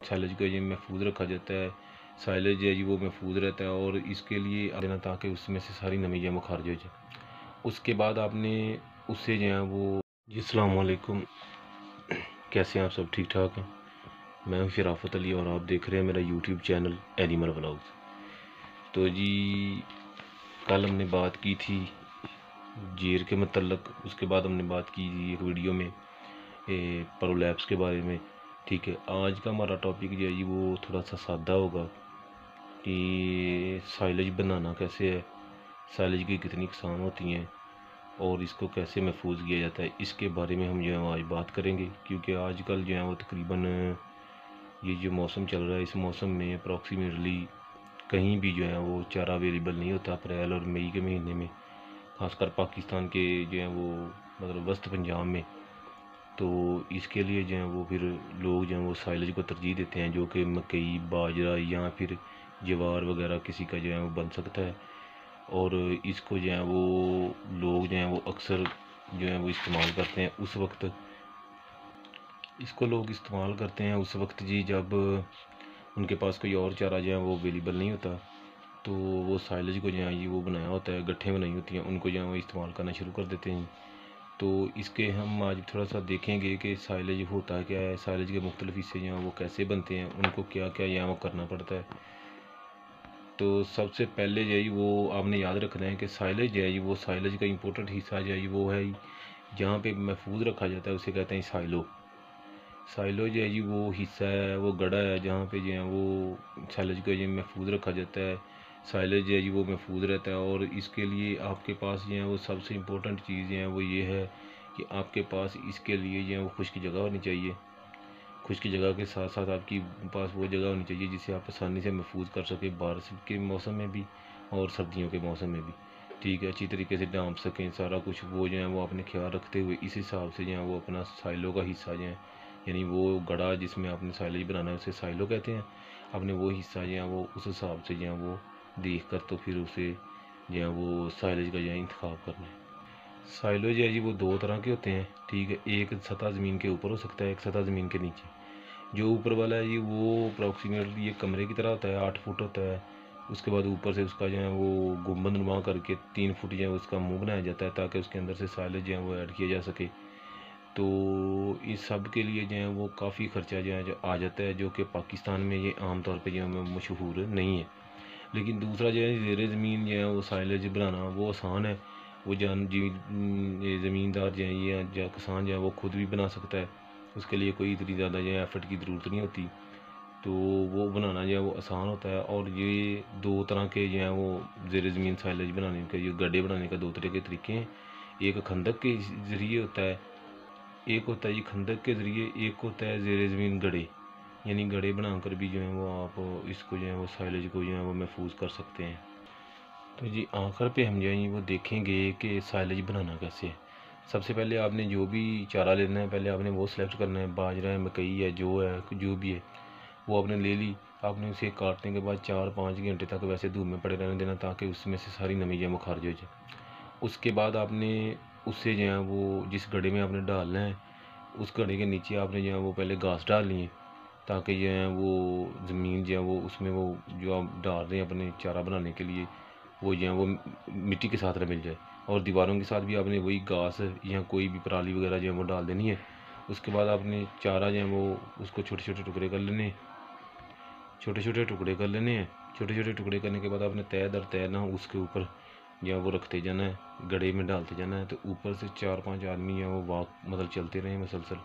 Silage को ये महफूज रखा जाता है। साइलेज है जी वो महफूज रहता है और इसके लिए देना ताकि उसमें से सारी नमी जो है वो खारिज हो जाए। उसके बाद आपने उससे जो है वो जी अस्सलाम वालेकुम, कैसे हैं आप सब? ठीक ठाक हैं? मैं हूं शराफत अली और आप देख रहे हैं मेरा यूट्यूब चैनल एनिमल व्लॉग्स। तो जी कल हमने बात की थी जेर के मतलब, उसके बाद हमने बात की थी एक वीडियो में प्रोलैप्स के बारे में। ठीक है, आज का हमारा टॉपिक जो है जी वो थोड़ा सा सादा होगा कि साइलेज बनाना कैसे है, साइलेज की कितनी अक़साम होती हैं और इसको कैसे महफूज किया जाता है, इसके बारे में हम जो है आज बात करेंगे। क्योंकि आजकल जो है वो तकरीबन ये जो मौसम चल रहा है, इस मौसम में अप्रॉक्सीमेटली कहीं भी जो है वो चारा अवेलेबल नहीं होता अप्रैल और मई के महीने में, खासकर पाकिस्तान के जो है वो मतलब वस्त पंजाब में। तो इसके लिए जो है वो फिर लोग जो है वो साइलेज को तरजीह देते हैं, जो कि मकई, बाजरा या फिर ज्वार वगैरह किसी का जो है वो बन सकता है। और इसको जो है वो लोग जो हैं वो अक्सर जो है वो इस्तेमाल करते हैं उस वक्त, इसको लोग इस्तेमाल करते हैं उस वक्त जी जब उनके पास कोई और चारा जो है वो अवेलेबल नहीं होता। तो वो साइलेज को जो है ये वो बनाया होता है, गट्ठें बनाई होती हैं, उनको जो है वो इस्तेमाल करना शुरू कर देते हैं। तो इसके हम आज थोड़ा सा देखेंगे कि साइलेज होता क्या है, साइलेज के मुख्तलिफ हिस्से जो हैं वो कैसे बनते हैं, उनको क्या क्या यहाँ वो करना पड़ता है। तो सबसे पहले जो है वो आपने याद रखना है कि साइलेज जो है वो साइलेज का इम्पोर्टेंट हिस्सा जो है वो है जहाँ पे महफूज रखा जाता है, उसे कहते हैं साइलो। साइलो जो है जी वो हिस्सा है, वो गड़ा है जहाँ पे जो है वो साइलेज को जो महफूज रखा जाता है। साइलेज जो है जी वो महफूज रहता है और इसके लिए आपके पास जो है वो सबसे इम्पोर्टेंट चीज़ जो है वो ये है कि आपके पास इसके लिए जो है वो खुश्क जगह होनी चाहिए। खुश्क जगह के साथ साथ आपकी पास वो जगह होनी चाहिए जिसे आप आसानी से महफूज कर सकें, बारिश के मौसम में भी और सर्दियों के मौसम में भी। ठीक है, अच्छी तरीके से ढांप सकें सारा कुछ, वो जो है वो अपने ख्याल रखते हुए इस हिसाब से जो है वो अपना साइलो का हिस्सा जो है, यानी वो गड़ा जिसमें आपने साइलेज बनाना है उसे साइलो कहते हैं। आपने वो हिस्सा जो है वो उस हिसाब से जो है वो देख कर तो फिर उसे जो है वो साइलेज का जो है इंतखाब करना है। साइलो जो है जी वो दो तरह के होते हैं। ठीक है, एक सतह ज़मीन के ऊपर हो सकता है, एक सतह ज़मीन के नीचे। जो ऊपर वाला है जी वो अप्रॉक्सीमेटली एक कमरे की तरह होता है, 8 फुट होता है। उसके बाद ऊपर से उसका जो है वो गुंबद नुमा करके 3 फुट जो है उसका मुंह बनाया जाता है ताकि उसके अंदर से साइलेज जो है वो ऐड किया जा सके। तो इस सब के लिए जो है वो काफ़ी ख़र्चा जो है जो आ जाता है, जो कि पाकिस्तान में ये आम तौर पे जो है मशहूर नहीं है। लेकिन दूसरा जो है ज़ेर ज़मीन जो है वो साइलेज बनाना वो आसान है। वो ये ज़मींदार जो है या किसान जो है वो खुद भी बना सकता है, उसके लिए कोई इतनी ज़्यादा जो है एफर्ट की ज़रूरत नहीं होती। तो वो बनाना जो है वो आसान होता है। और ये दो तरह के जो है वो ज़ेर ज़मीन साइलेज बनाने के, ये गड्ढे बनाने का दो तरह के तरीके हैं। एक खंदक के ज़रिए होता है, एक होता है ये खंदक के ज़रिए, एक होता है ज़ेर ज़मीन गड्ढे, यानी गड्ढे बनाकर भी जो है वो आप इसको जो है वो साइलेज को जो है वो महफूज कर सकते हैं। तो जी आखिर पे हम जो है वो देखेंगे कि साइलेज बनाना कैसे है। सबसे पहले आपने जो भी चारा लेना है पहले आपने वो सिलेक्ट करना है, बाजरा है, मकई है, जो भी है वो आपने ले ली। आपने उसे काटने के बाद 4-5 घंटे तक वैसे धूप में पड़े रहने देना ताकि उसमें से सारी नमी जो है वो खारिज हो जाए। उसके बाद आपने उससे जो है वो जिस गड्ढे में आपने डालना है उस गड्ढे के नीचे आपने जो है वो पहले घास डालनी है ताकि जो है वो ज़मीन जो है वो उसमें वो जो आप डाल रहे हैं अपने चारा बनाने के लिए वो जो है वो मिट्टी के साथ मिल जाए। और दीवारों के साथ भी आपने वही घास या कोई भी पराली वगैरह जो है वो डाल देनी है। उसके बाद आपने चारा जो है वो उसको छोटे छोटे टुकड़े कर लेने, छोटे छोटे टुकड़े कर लेने हैं। छोटे छोटे टुकड़े करने के बाद आपने तय दर तय ना उसके ऊपर या वो रखते जाना है, गड्ढे में डालते जाना है। तो ऊपर से 4-5 आदमी या वो वाक मतलब चलते रहें मसलसल,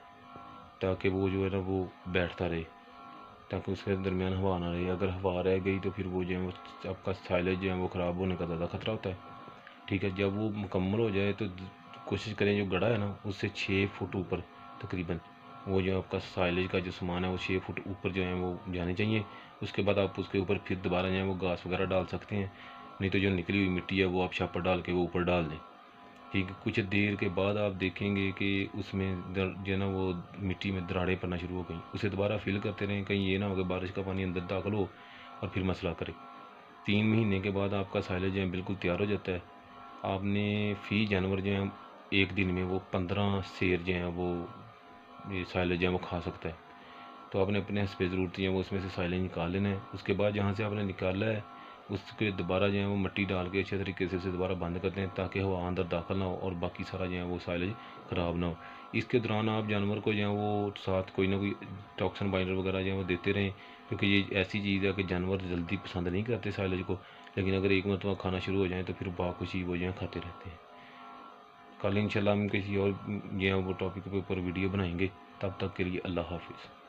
ताकि वो जो है ना वो बैठता रहे, ताकि उसके दरमियान हवा ना रहे। अगर हवा रह गई तो फिर वो जो है वो आपका साइलेज जो है वो ख़राब होने का ज़्यादा खतरा होता है। ठीक है, जब वो मुकम्मल हो जाए तो कोशिश करें जो गड़ा है ना उससे 6 फुट ऊपर तकरीबन वो जो आपका साइलेज का जो सामान है वो 6 फुट ऊपर जो है वो जाने चाहिए। उसके बाद आप उसके ऊपर फिर दोबारा जो है वो घास वगैरह डाल सकते हैं, नहीं तो जो निकली हुई मिट्टी है वो आप छापर डाल के वो ऊपर डाल दें। ठीक है, कुछ देर के बाद आप देखेंगे कि उसमें जो है ना वो मिट्टी में दरारें पड़ना शुरू हो गई। उसे दोबारा फिल करते रहें, कहीं ये ना हो कि बारिश का पानी अंदर दाखिल हो और फिर मसला करे। 3 महीने के बाद आपका साइलेज जो है बिल्कुल तैयार हो जाता है। आपने फ़ी जानवर जो है एक दिन में वो 15 सेर जो है वो ये साइलेज जो है वो खा सकता है। تو آپ نے اپنے حسب ضرورت جو ہے وہ اس میں سے سائلج نکال لینا ہے۔ اس کے بعد جہاں سے آپ نے نکالا ہے اس کے دوبارہ جو ہے وہ مٹی ڈال کے اچھے طریقے سے اسے دوبارہ بند کرتے ہیں تاکہ ہوا اندر داخل نہ ہو اور باقی سارا جو ہے وہ سائلج خراب نہ ہو۔ اس کے دوران آپ جانور کو جو ہے وہ ساتھ کوئی نہ کوئی ٹاکسن بائنڈر وغیرہ جو ہے وہ دیتے رہیں، کیونکہ یہ ایسی چیز ہے کہ جانور جلدی پسند نہیں کرتے سائلج کو، لیکن اگر ایک مرتبہ کھانا شروع ہو جائیں تو پھر باخوشی وہ جو ہے کھاتے رہتے ہیں۔ کل انشاءاللہ ہم کسی اور جو ہے وہ ٹاپک کے اوپر ویڈیو بنائیں گے، تب تک کے لیے اللہ حافظ۔